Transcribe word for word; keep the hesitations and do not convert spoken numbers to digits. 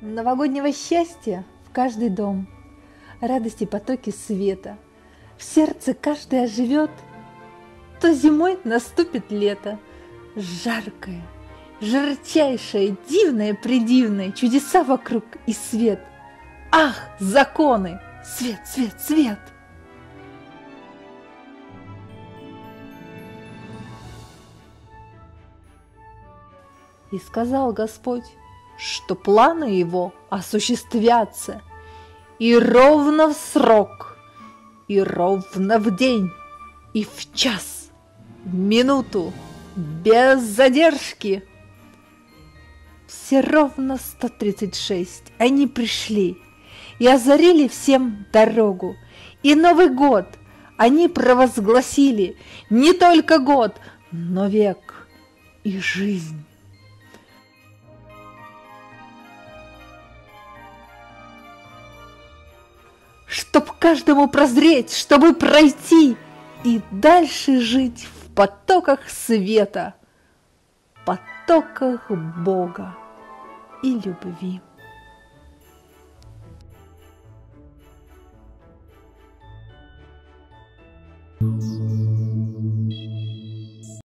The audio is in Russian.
Новогоднего счастья в каждый дом, радости потоки света. В сердце каждый оживет, то зимой наступит лето. Жаркое, жарчайшее, дивное-предивное, чудеса вокруг и свет. Ах, законы! Свет, свет, свет! И сказал Господь, что планы его осуществятся, и ровно в срок, и ровно в день, и в час, в минуту, без задержки. Все ровно сто тридцать шесть они пришли и озарили всем дорогу, и Новый год они провозгласили, не только год, но век и жизнь. Чтоб каждому прозреть, чтобы пройти и дальше жить в потоках света, потоках Бога и любви. Thank you.